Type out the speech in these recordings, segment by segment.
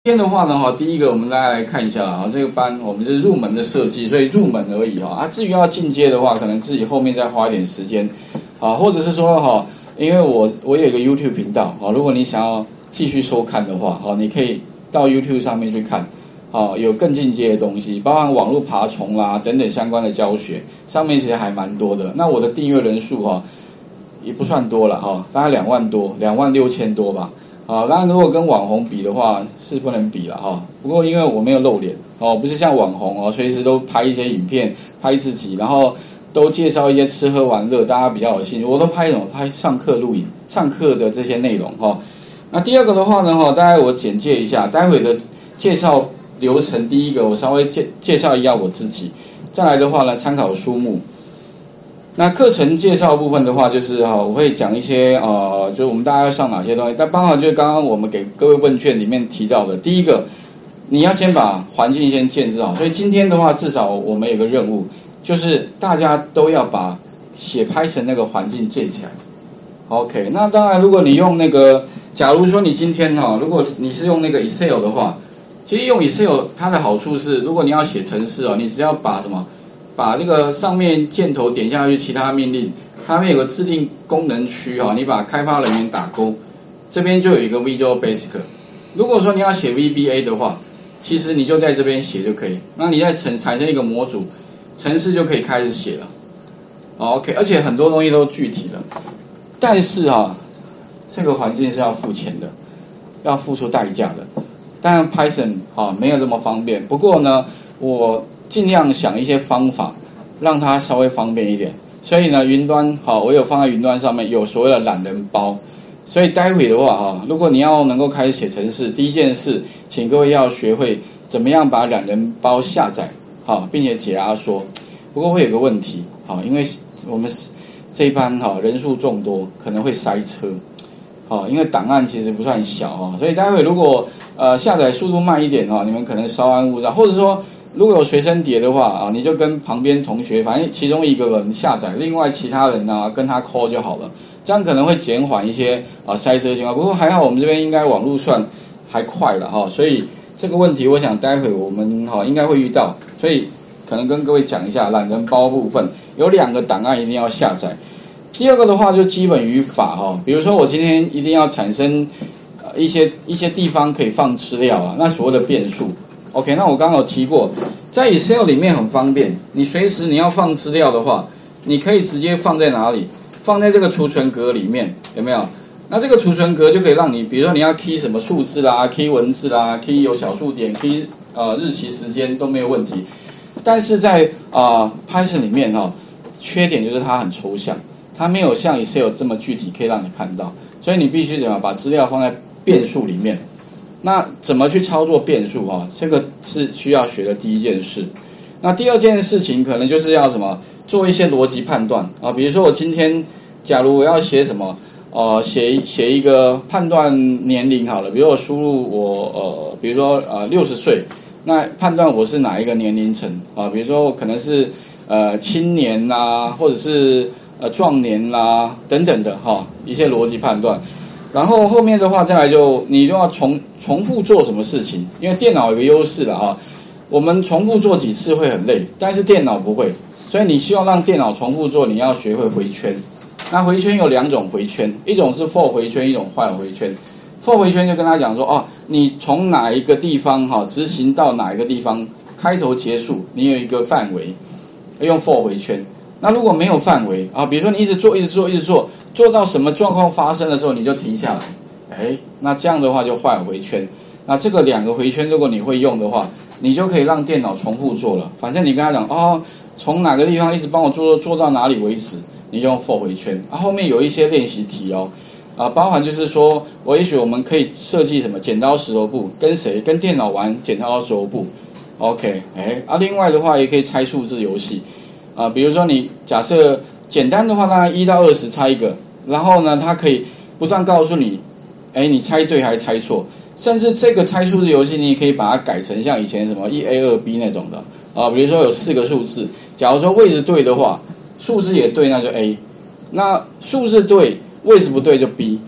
今天的话呢，第一个我们大家来看一下啊，这个班我们是入门的设计，所以入门而已至于要进阶的话，可能自己后面再花一点时间或者是说因为我有一个 YouTube 频道如果你想要继续收看的话你可以到 YouTube 上面去看有更进阶的东西，包含网络爬虫啦等等相关的教学，上面其实还蛮多的。那我的订阅人数也不算多了大概2万多，26000多吧。当然如果跟网红比的话是不能比了不过因为我没有露脸不是像网红随时都拍一些影片，拍自己，然后都介绍一些吃喝玩乐，大家比较有兴趣。我都拍上课录影，上课的这些内容那第二个的话呢大概我简介一下，待会的介绍流程。第一个我稍微介绍一下我自己，再来的话呢参考书目。那课程介绍部分的话，就是我会讲一些就是我们大家要上哪些东西，但包含就是刚刚我们给各位问卷里面提到的，第一个你要先把环境先建置好。所以今天的话，至少我们有个任务，就是大家都要把写 Python 那个环境建起来。OK， 那当然如果你用那个，假如说你今天如果你是用那个 Excel 的话，其实用 Excel 它的好处是，如果你要写程式你只要把这个上面箭头点下去，其他命令，它那边有个制定功能区你把开发人员打勾，这边就有一个 Visual Basic。如果说你要写 VBA 的话，其实你就在这边写就可以。那你再产生一个模组，程式就可以开始写了。OK， 而且很多东西都具体了，但是这个环境是要付钱的，要付出代价的。当然 Python 没有这么方便，不过呢，我尽量想一些方法，让它稍微方便一点。所以呢，云端我有放在云端上面，有所谓的懒人包。所以待会的话如果你要能够开始写程式，第一件事，请各位要学会怎么样把懒人包下载并且解压缩。不过会有个问题因为我们这一班人数众多，可能会塞车因为档案其实不算小所以待会如果下载速度慢一点你们可能稍安勿躁，或者说如果有随身碟的话你就跟旁边同学，反正其中一个人下载，另外其他人跟他 call 就好了，这样可能会减缓一些塞车情况。不过还好我们这边应该网络算还快了所以这个问题我想待会我们应该会遇到，所以可能跟各位讲一下懒人包部分，有2个档案一定要下载。第二个的话就基本语法比如说我今天一定要产生一些地方可以放资料那所谓的变数。OK， 那我刚刚有提过，在 Excel 里面很方便，你随时你要放资料的话，你可以直接放在哪里？放在这个储存格里面，有没有？那这个储存格就可以让你，比如说你要 key 什么数字啦 ，key 文字啦 ，key 有小数点 ，key 日期时间都没有问题。但是在Python 里面缺点就是它很抽象，它没有像 Excel 这么具体可以让你看到，所以你必须怎么把资料放在变数里面。那怎么去操作变数这个是需要学的第一件事。那第二件事情可能就是要做一些逻辑判断比如说我今天假如我要写什么写一个判断年龄好了，比如我输入我比如说60岁，那判断我是哪一个年龄层比如说可能是青年啦，或者是壮年啦等等的一些逻辑判断。然后后面的话再来你就要重复做什么事情，因为电脑有个优势了我们重复做几次会很累，但是电脑不会，所以你希望让电脑重复做，你要学会回圈。那回圈有2种回圈，一种是 for 回圈，一种 while 回圈。for 回圈就跟他讲说你从哪一个地方执行到哪一个地方，开头结束，你有一个范围，用 for 回圈。那如果没有范围比如说你一直做到什么状况发生的时候你就停下来，那这样的话就while回圈。那这个2个回圈如果你会用的话，你就可以让电脑重复做了。反正你跟他讲从哪个地方一直帮我做到哪里为止，你就用 for 回圈。后面有一些练习题包含就是说也许我们可以设计什么剪刀石头布，跟电脑玩剪刀石头布。OK， 另外的话也可以猜数字游戏比如说你假设简单的话，当然1到20猜一个，然后呢，它可以不断告诉你，你猜对还是猜错，甚至这个猜数字游戏，你也可以把它改成像以前什么1A2B 那种的比如说有4个数字，假如说位置对的话，数字也对，那就 A， 那数字对，位置不对就 B，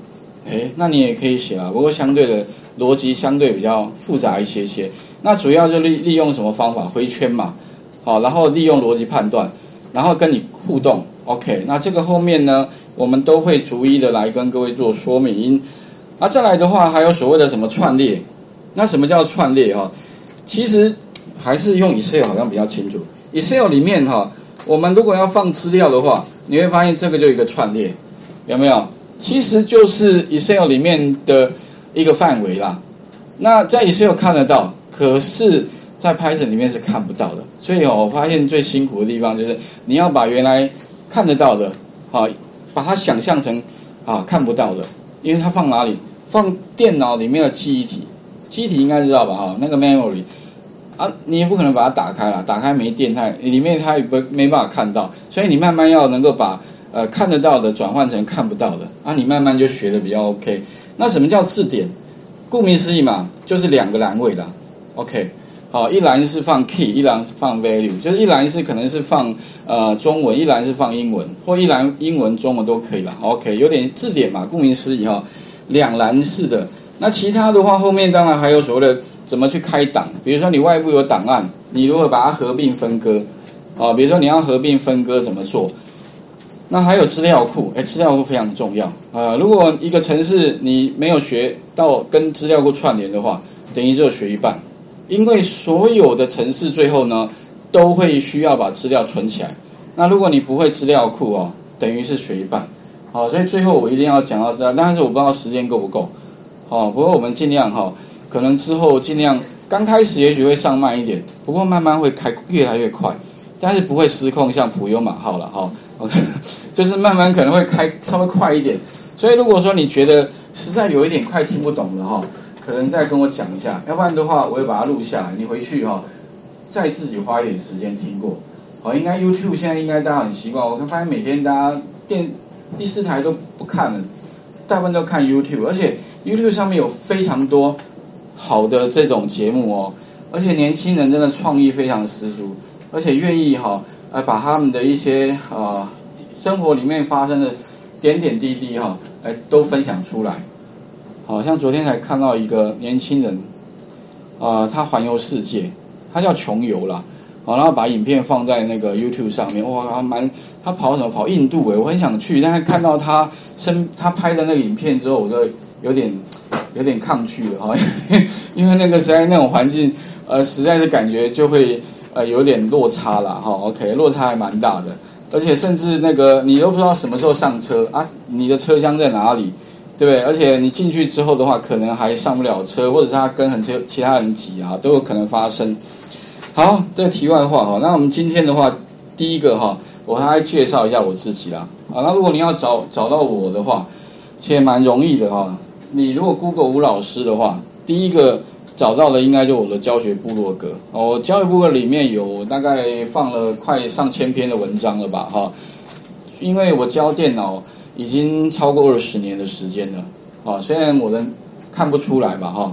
那你也可以写啊，不过相对的逻辑相对比较复杂一些些。那主要就利用什么方法？回圈嘛，好，然后利用逻辑判断，然后跟你互动。OK， 那这个后面呢，我们都会逐一的来跟各位做说明。再来的话，还有所谓的什么串列？那什么叫串列哈？其实还是用 Excel 好像比较清楚。Excel 里面哈，我们如果要放资料的话，你会发现这个就有一个串列，有没有？其实就是 Excel 里面的一个范围啦。那在 Excel 看得到，可是在 Python 里面是看不到的。所以我发现最辛苦的地方就是你要把原来看得到的，把它想象成看不到的，因为它放哪里？放电脑里面的记忆体。记忆体应该知道吧？那个 memory 你也不可能把它打开啦，打开没电，里面它也没办法看到，所以你慢慢要能够把看得到的转换成看不到的你慢慢就学的比较 OK。那什么叫字典？顾名思义嘛，就是2个栏位啦。OK， 好，一栏是放 key， 一栏放 value， 就是一栏是可能是放中文，一栏是放英文，或一栏英文、中文都可以啦。OK， 有点字典嘛，顾名思义2栏式的。那其他的话，后面当然还有所谓的怎么去开档，比如说你外部有档案，你如何把它合并分割比如说你要合并分割怎么做？那还有资料库，资料库非常重要如果一个程式你没有学到跟资料库串联的话，等于就学一半，因为所有的程式最后呢都会需要把资料存起来。那如果你不会资料库等于是学一半。所以最后我一定要讲到这，但是我不知道时间够不够。不过我们尽量可能之后尽量刚开始也许会上慢一点，不过慢慢会开越来越快，但是不会失控像普悠玛号了OK， 就是慢慢可能会开稍微快一点。所以如果说你觉得实在有一点快听不懂的可能再跟我讲一下，要不然的话我会把它录下来，你回去再自己花一点时间听过。应该 YouTube 现在应该大家很习惯，我发现每天大家第4台都不看了，大部分都看 YouTube， 而且 YouTube 上面有非常多好的这种节目而且年轻人真的创意非常十足，而且愿意把他们的一些生活里面发生的点点滴滴都分享出来。像昨天才看到一个年轻人他环游世界，他叫穷游啦。然后把影片放在那个 YouTube 上面，他跑什么？跑印度我很想去，但是看到他拍的那个影片之后，我就有点抗拒了因为那个实在那种环境，实在是感觉就会有点落差啦OK， 落差还蛮大的，而且甚至那个你都不知道什么时候上车你的车厢在哪里，对不对？而且你进去之后的话，可能还上不了车，或者是他跟其他人挤都有可能发生。好，这个题外话那我们今天的话，第一个我还来介绍一下我自己啦那如果你要找到我的话，其实蛮容易的你如果 Google 吴老师的话，第一个找到的应该就我的教学部落格我教学部落格里面有大概放了快上千篇的文章了吧因为我教电脑已经超过20年的时间了虽然我人看不出来吧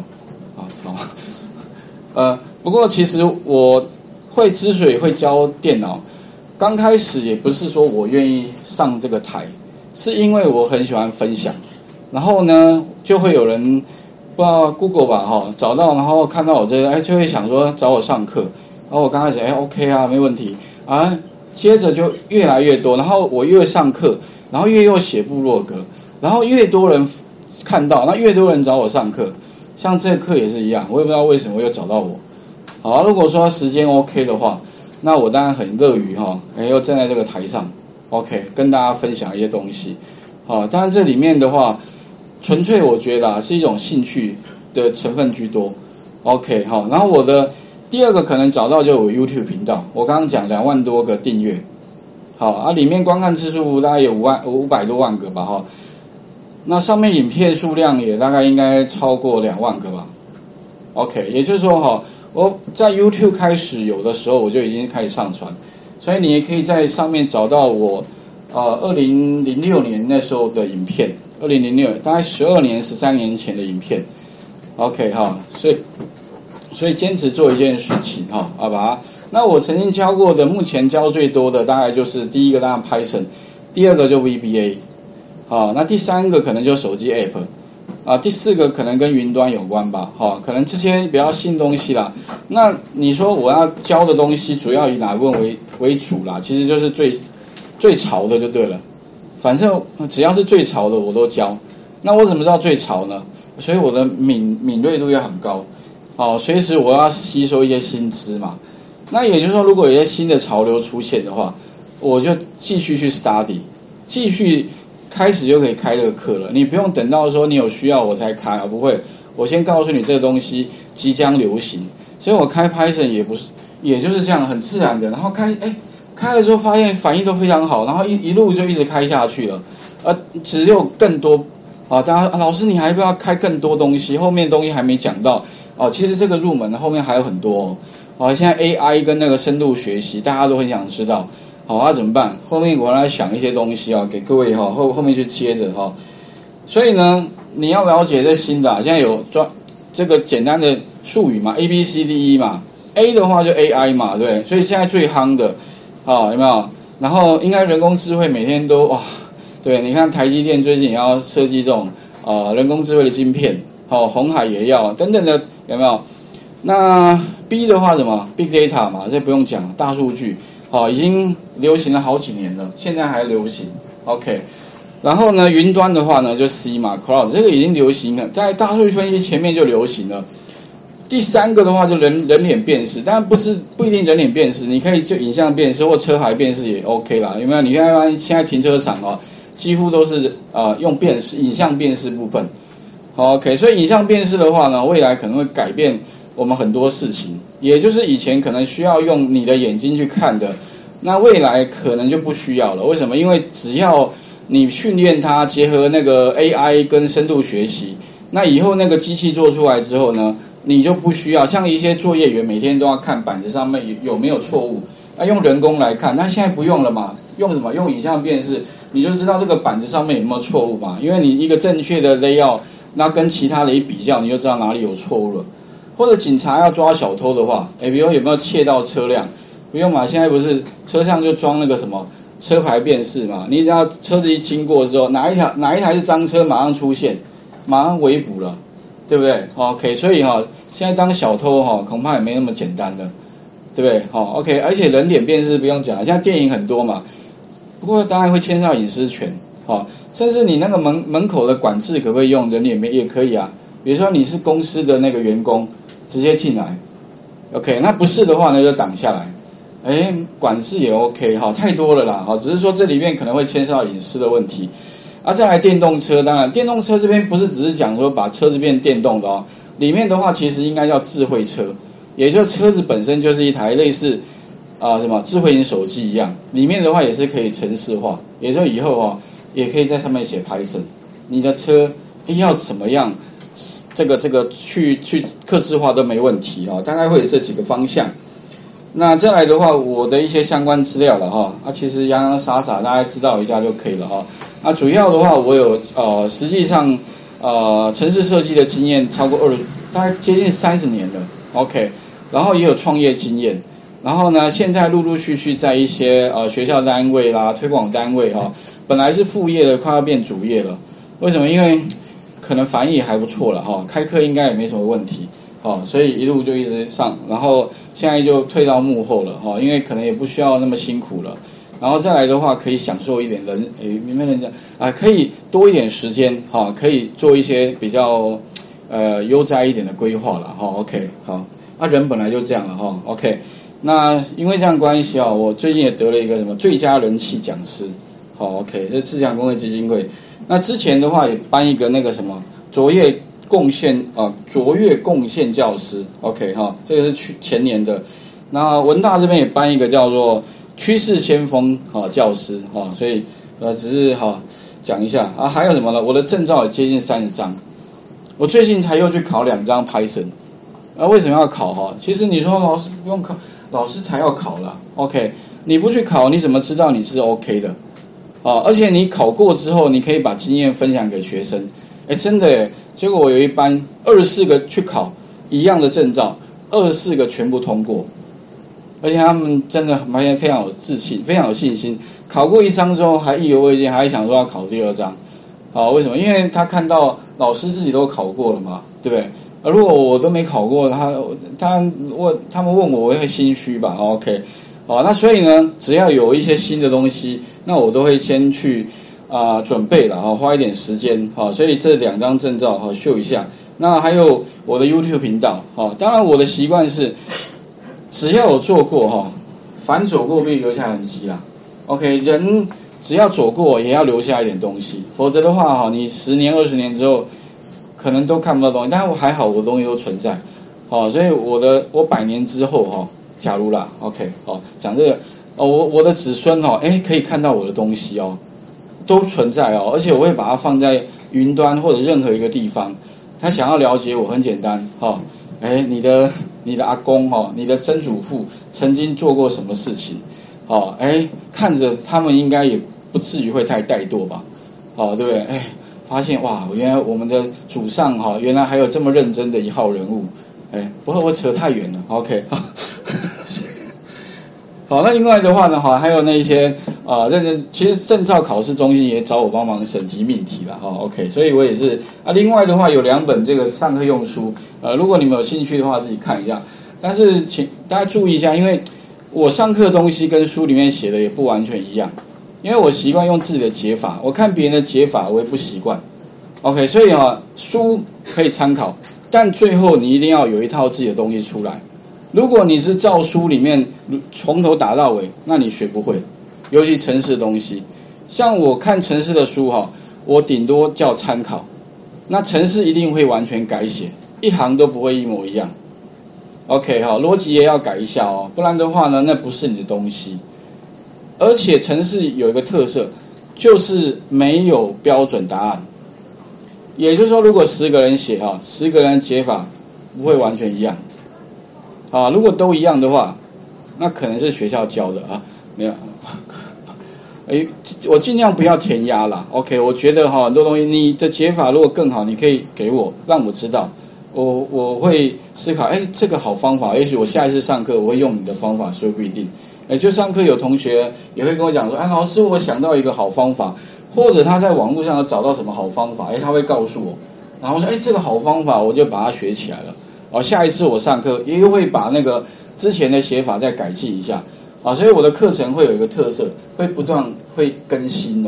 不过其实我之所以会教电脑，刚开始也不是说我愿意上这个台，是因为我很喜欢分享，然后呢就会有人不知道 Google 吧找到，然后看到我这个就会想说找我上课，然后我刚开始OK 没问题接着就越来越多，然后我越上课，然后又写部落格，然后越多人看到，那越多人找我上课，像这个课也是一样，我也不知道为什么又找到我。如果说时间 OK 的话，那我当然很乐于又站在这个台上 OK 跟大家分享一些东西当然这里面的话纯粹我觉得是一种兴趣的成分居多 OK 然后我的第二个可能找到就有 YouTube 频道，我刚刚讲2万多个订阅里面观看次数大概有500多万个吧那上面影片数量也大概应该超过2万个吧 OK， 也就是说我在 YouTube 开始有的时候我就已经开始上传，所以你也可以在上面找到我2006年那时候的影片，2006大概12年13年前的影片 OK 所以坚持做一件事情那我曾经教过的，目前教最多的大概就是第一个当然 Python， 第二个就 VBA那第三个可能就手机 App 第4个可能跟云端有关吧，可能这些比较新东西啦。那你说我要教的东西主要以哪部分为主啦？其实就是最潮的就对了，反正只要是最潮的我都教。那我怎么知道最潮呢？所以我的敏锐度要很高，随时我要吸收一些新知嘛。那也就是说，如果有一些新的潮流出现的话，我就继续去 study， 继续开始就可以开这个课了。你不用等到说你有需要我才开啊，不会，我先告诉你这个东西即将流行，所以我开 Python 也就是这样很自然的，然后开了之后发现反应都非常好，然后一路就一直开下去了，只有更多大家老师你还不要开更多东西，后面东西还没讲到其实这个入门后面还有很多现在 AI 跟那个深度学习大家都很想知道，怎么办？后面我来想一些东西给各位后面去接着所以呢，你要了解这新的现在有这个简单的术语嘛 ，A B C D E 嘛 ，A 的话就 AI 嘛，对不对？所以现在最夯的有没有？然后应该人工智慧每天都对，你看台积电最近也要设计这种人工智慧的晶片，鸿海也要等等的，有没有？那 B 的话什么 Big Data 嘛，这不用讲，大数据已经流行了好几年了，现在还流行 ，OK。然后呢，云端的话呢就 C 嘛 ，Cloud 这个已经流行了，在大数据分析前面就流行了。第3个的话就人脸辨识，当然不一定人脸辨识，你可以就影像辨识或车牌辨识也 OK 啦，有没有？你看现在停车场几乎都是用影像辨识部分 ，OK。所以影像辨识的话呢，未来可能会改变我们很多事情，也就是以前可能需要用你的眼睛去看的，那未来可能就不需要了。为什么？因为只要你训练它，结合那个 AI 跟深度学习，那以后那个机器做出来之后呢，你就不需要像一些作业员每天都要看板子上面有没有错误，用人工来看，那现在不用了嘛？用什么？用影像辨识，你就知道这个板子上面有没有错误嘛？因为你一个正确的 layout， 那跟其他的一比较，你就知道哪里有错误了。或者警察要抓小偷的话，比如有没有窃盗车辆？不用嘛，现在不是车上就装那个什么车牌辨识嘛？你只要车子一经过之后，哪一台是赃车，马上出现，马上围捕了，对不对 ？OK， 所以现在当小偷恐怕也没那么简单的，对不对？OK， 而且人脸辨识不用讲，现在电影很多嘛，不过当然会牵涉到隐私权，甚至你那个门口的管制可不可以用人脸辨也可以啊？比如说你是公司的那个员工。直接进来 ，OK， 那不是的话呢就挡下来，管制也 OK 太多了啦只是说这里面可能会牵涉到隐私的问题。再来电动车，当然电动车这边不是只是讲说把车子变电动的里面的话其实应该叫智慧车，也就是车子本身就是一台类似什么智慧型手机一样，里面的话也是可以程式化，也就是以后也可以在上面写 Python， 你的车要怎么样？这个去客制化都没问题大概会有这几个方向。那再来的话，我的一些相关资料了其实洋洋洒洒大家知道一下就可以了主要的话我有实际上程式设计的经验超过大概接近30年了 ，OK， 然后也有创业经验，然后呢现在陆陆续续在一些学校单位啦、推广单位本来是副业的，快要变主业了。为什么？因为可能反应也还不错了开课应该也没什么问题所以一路就一直上，然后现在就退到幕后了因为可能也不需要那么辛苦了，然后再来的话可以享受一点明白人家可以多一点时间可以做一些比较悠哉一点的规划了OK 好，人本来就这样了OK， 那因为这样关系我最近也得了一个什么最佳人气讲师OK， 这自强公会基金会。那之前的话也颁一个那个什么卓越贡献教师 OK 这个是前年的。那文大这边也颁一个叫做趋势先锋教师所以只是讲一下还有什么呢？我的证照也接近30张，我最近才又去考2张 Python。为什么要考其实你说老师不用考，老师才要考啦 OK， 你不去考你怎么知道你是 OK 的而且你考过之后，你可以把经验分享给学生。真的耶！结果我有一班24个去考一样的证照，24个全部通过，而且他们真的非常有自信，非常有信心。考过1张之后还意犹未尽，还想说要考第2张。为什么？因为他看到老师自己都考过了嘛，对不对？如果我都没考过，他们问我，我会心虚吧 ？OK， 好，那所以呢，只要有一些新的东西，那我都会先去准备了花一点时间所以这2张证照秀一下。那还有我的 YouTube 频道当然我的习惯是，只要有做过凡走过必留下痕迹啦。OK， 人只要走过也要留下一点东西，否则的话你10年20年之后可能都看不到东西。但是我还好，我的东西都存在所以我100年之后假如啦 OK 讲这个我的子孙可以看到我的东西都存在而且我会把它放在云端或者任何一个地方。他想要了解我很简单你的阿公你的曾祖父曾经做过什么事情看着他们应该也不至于会太怠惰吧对不对？发现哇，原来我们的祖上原来还有这么认真的一号人物。不会我扯太远了 OK 好，那另外的话呢还有那些认真，其实证照考试中心也找我帮忙审题命题了OK， 所以我也是另外的话有2本这个上课用书如果你们有兴趣的话自己看一下。但是请大家注意一下，因为我上课的东西跟书里面写的也不完全一样，因为我习惯用自己的解法，我看别人的解法我也不习惯 OK， 所以书可以参考，但最后你一定要有一套自己的东西出来。如果你是照书里面从头打到尾，那你学不会，尤其程式的东西。像我看程式的书我顶多叫参考，那程式一定会完全改写，一行都不会一模一样。OK 逻辑也要改一下不然的话呢，那不是你的东西。而且程式有一个特色，就是没有标准答案。也就是说，如果10个人写10个人的解法不会完全一样。如果都一样的话，那可能是学校教的没有。我尽量不要填鸭啦 OK， 我觉得很多东西你的解法如果更好，你可以给我，让我知道，我会思考这个好方法，也许我下一次上课我会用你的方法，说不一定。就上课有同学也会跟我讲说老师我想到一个好方法，或者他在网络上找到什么好方法他会告诉我，然后说这个好方法我就把它学起来了下一次我上课也会把那个之前的写法再改进一下所以我的课程会有一个特色，会不断会更新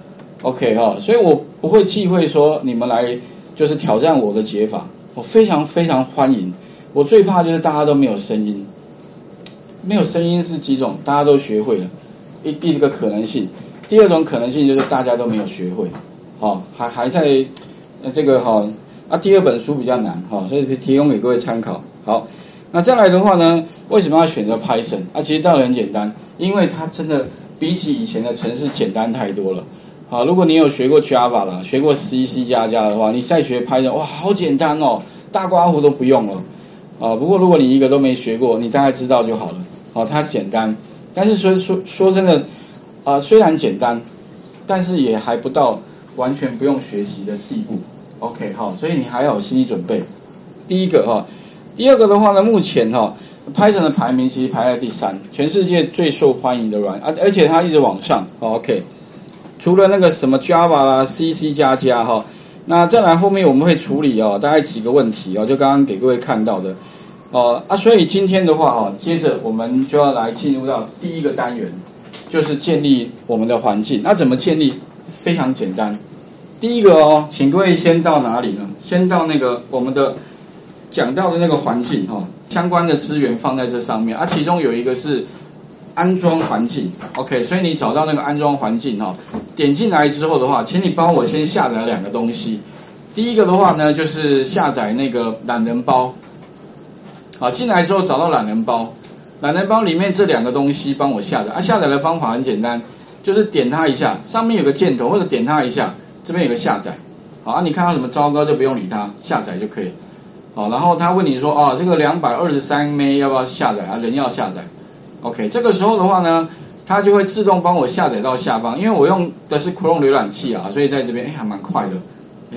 OK 所以我不会忌讳说你们来就是挑战我的解法，我非常非常欢迎。我最怕就是大家都没有声音，没有声音是几种，大家都学会了一个可能性。第二种可能性就是大家都没有学会还在这个第2本书比较难所以提供给各位参考。好，那再来的话呢，为什么要选择 Python 其实道理很简单，因为它真的比起以前的程式简单太多了如果你有学过 Java 啦，学过 C 加加的话，你再学 Python 哇好简单大刮胡都不用了不过如果你一个都没学过，你大概知道就好了它简单，但是说真的虽然简单，但是也还不到完全不用学习的地步OK 所以你还要有心理准备。第一个第二个的话呢，目前Python 的排名其实排在第3，全世界最受欢迎的软而且它一直往上OK。除了那个什么 Java 啦 C 加加那再来后面我们会处理大概几个问题就刚刚给各位看到的所以今天的话接着我们就要来进入到第1个单元，就是建立我们的环境。那怎么建立？非常简单。第一个请各位先到哪里呢？先到那个我们的讲到的那个环境相关的资源放在这上面其中有一个是安装环境 OK， 所以你找到那个安装环境点进来之后的话，请你帮我先下载2个东西。第一个的话呢，就是下载那个懒人包进来之后找到懒人包，懒人包里面这2个东西帮我下载下载的方法很简单，就是点它一下，上面有个箭头，或者点它一下，这边有个下载你看到什么糟糕就不用理它，下载就可以然后他问你说这个223 MB 要不要下载人要下载 OK， 这个时候的话呢，它就会自动帮我下载到下方，因为我用的是 Chrome 浏览器所以在这边还蛮快的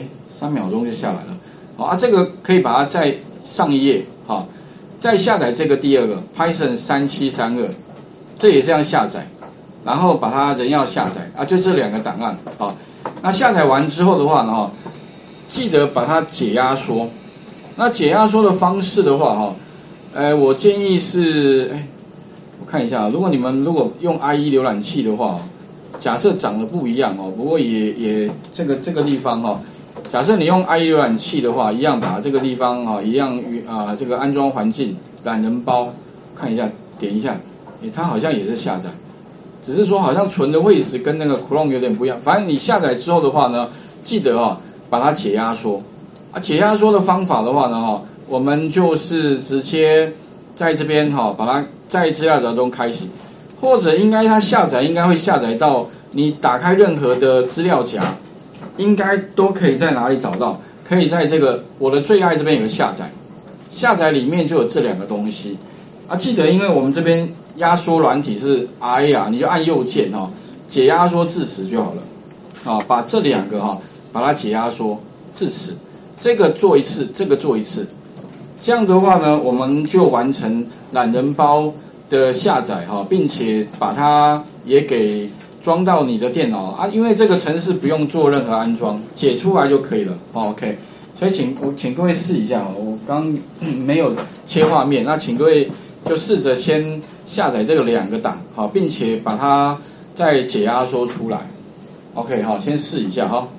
3秒钟就下来了这个可以把它再上一页再下载这个第2个 Python 3732，这也是要下载，然后把它人要下载就这2个档案那下载完之后的话呢记得把它解压缩。那解压缩的方式的话哈，我建议是，我看一下，如果你们用 IE 浏览器的话，假设长得不一样哦，不过也这个地方哈，假设你用 IE 浏览器的话，一样把这个地方哈，一样这个安装环境懒人包，看一下，点一下，它好像也是下载，只是说好像存的位置跟那个 Chrome 有点不一样。反正你下载之后的话呢，记得把它解压缩。解压缩的方法的话呢我们就是直接在这边把它在资料夹中开启，或者应该它下载应该会下载到你打开任何的资料夹，应该都可以在哪里找到？可以在这个我的最爱这边有个下载，下载里面就有这两个东西记得因为我们这边压缩软体是 RA 你就按右键解压缩至此就好了把这两个把它解压缩至此。这个做一次，这个做一次，这样的话呢，我们就完成懒人包的下载并且把它也给装到你的电脑因为这个程式不用做任何安装，解出来就可以了OK。所以请各位试一下我刚没有切画面，那请各位就试着先下载这个两个档并且把它再解压缩出来 OK 先试一下